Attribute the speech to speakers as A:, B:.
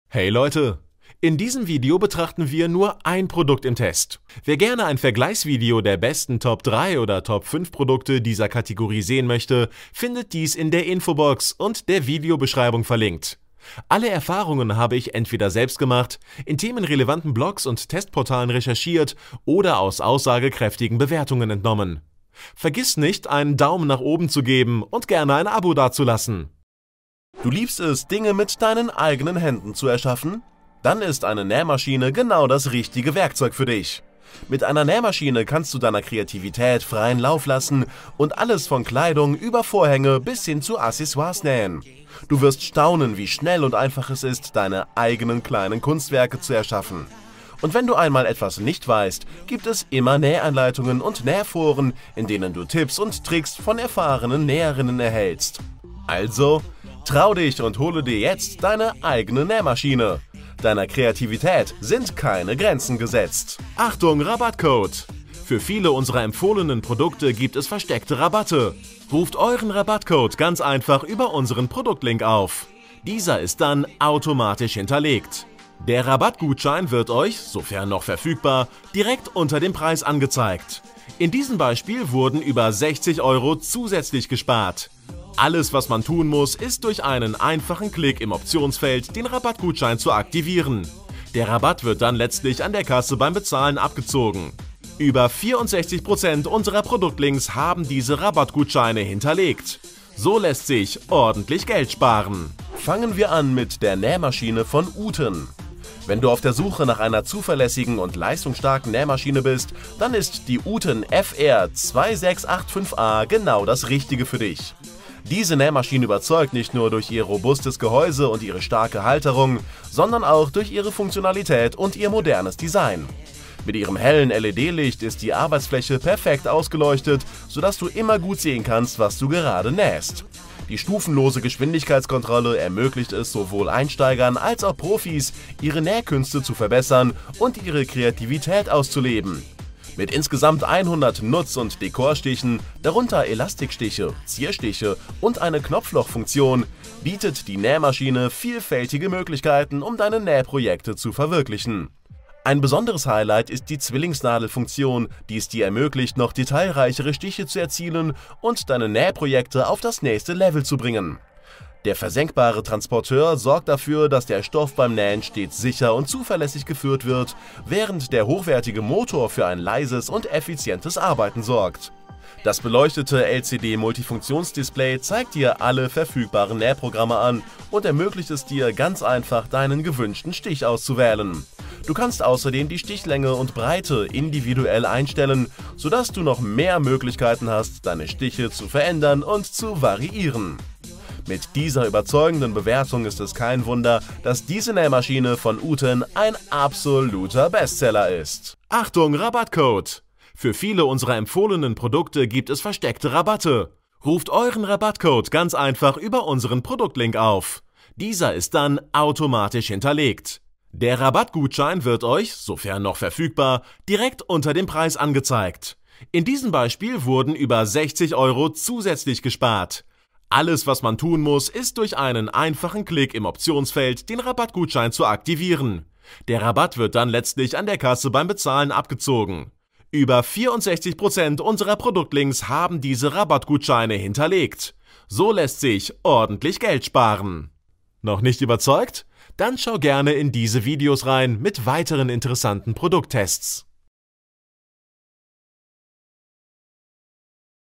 A: Hey Leute! In diesem Video betrachten wir nur ein Produkt im Test. Wer gerne ein Vergleichsvideo der besten Top 3 oder Top 5 Produkte dieser Kategorie sehen möchte, findet dies in der Infobox und der Videobeschreibung verlinkt. Alle Erfahrungen habe ich entweder selbst gemacht, in themenrelevanten Blogs und Testportalen recherchiert oder aus aussagekräftigen Bewertungen entnommen. Vergiss nicht, einen Daumen nach oben zu geben und gerne ein Abo dazulassen.
B: Du liebst es, Dinge mit deinen eigenen Händen zu erschaffen? Dann ist eine Nähmaschine genau das richtige Werkzeug für dich. Mit einer Nähmaschine kannst du deiner Kreativität freien Lauf lassen und alles von Kleidung über Vorhänge bis hin zu Accessoires nähen. Du wirst staunen, wie schnell und einfach es ist, deine eigenen kleinen Kunstwerke zu erschaffen. Und wenn du einmal etwas nicht weißt, gibt es immer Nähanleitungen und Nähforen, in denen du Tipps und Tricks von erfahrenen Näherinnen erhältst. Also, trau dich und hole dir jetzt deine eigene Nähmaschine. Deiner Kreativität sind keine Grenzen gesetzt.
A: Achtung, Rabattcode! Für viele unserer empfohlenen Produkte gibt es versteckte Rabatte. Ruft euren Rabattcode ganz einfach über unseren Produktlink auf. Dieser ist dann automatisch hinterlegt. Der Rabattgutschein wird euch, sofern noch verfügbar, direkt unter dem Preis angezeigt. In diesem Beispiel wurden über 60 € zusätzlich gespart. Alles, was man tun muss, ist durch einen einfachen Klick im Optionsfeld den Rabattgutschein zu aktivieren. Der Rabatt wird dann letztlich an der Kasse beim Bezahlen abgezogen. Über 64% unserer Produktlinks haben diese Rabattgutscheine hinterlegt. So lässt sich ordentlich Geld sparen.
B: Fangen wir an mit der Nähmaschine von Uten. Wenn du auf der Suche nach einer zuverlässigen und leistungsstarken Nähmaschine bist, dann ist die Uten FR2685A genau das Richtige für dich. Diese Nähmaschine überzeugt nicht nur durch ihr robustes Gehäuse und ihre starke Halterung, sondern auch durch ihre Funktionalität und ihr modernes Design. Mit ihrem hellen LED-Licht ist die Arbeitsfläche perfekt ausgeleuchtet, sodass du immer gut sehen kannst, was du gerade nähst. Die stufenlose Geschwindigkeitskontrolle ermöglicht es sowohl Einsteigern als auch Profis, ihre Nähkünste zu verbessern und ihre Kreativität auszuleben. Mit insgesamt 100 Nutz- und Dekorstichen, darunter Elastikstiche, Zierstiche und eine Knopflochfunktion, bietet die Nähmaschine vielfältige Möglichkeiten, um deine Nähprojekte zu verwirklichen. Ein besonderes Highlight ist die Zwillingsnadelfunktion, die es dir ermöglicht, noch detailreichere Stiche zu erzielen und deine Nähprojekte auf das nächste Level zu bringen. Der versenkbare Transporteur sorgt dafür, dass der Stoff beim Nähen stets sicher und zuverlässig geführt wird, während der hochwertige Motor für ein leises und effizientes Arbeiten sorgt. Das beleuchtete LCD-Multifunktionsdisplay zeigt dir alle verfügbaren Nähprogramme an und ermöglicht es dir ganz einfach, deinen gewünschten Stich auszuwählen. Du kannst außerdem die Stichlänge und Breite individuell einstellen, sodass du noch mehr Möglichkeiten hast, deine Stiche zu verändern und zu variieren. Mit dieser überzeugenden Bewertung ist es kein Wunder, dass diese Nähmaschine von Uten ein absoluter Bestseller ist.
A: Achtung, Rabattcode! Für viele unserer empfohlenen Produkte gibt es versteckte Rabatte. Ruft euren Rabattcode ganz einfach über unseren Produktlink auf. Dieser ist dann automatisch hinterlegt. Der Rabattgutschein wird euch, sofern noch verfügbar, direkt unter dem Preis angezeigt. In diesem Beispiel wurden über 60 € zusätzlich gespart. Alles, was man tun muss, ist durch einen einfachen Klick im Optionsfeld den Rabattgutschein zu aktivieren. Der Rabatt wird dann letztlich an der Kasse beim Bezahlen abgezogen. Über 64% unserer Produktlinks haben diese Rabattgutscheine hinterlegt. So lässt sich ordentlich Geld sparen. Noch nicht überzeugt? Dann schau gerne in diese Videos rein mit weiteren interessanten Produkttests.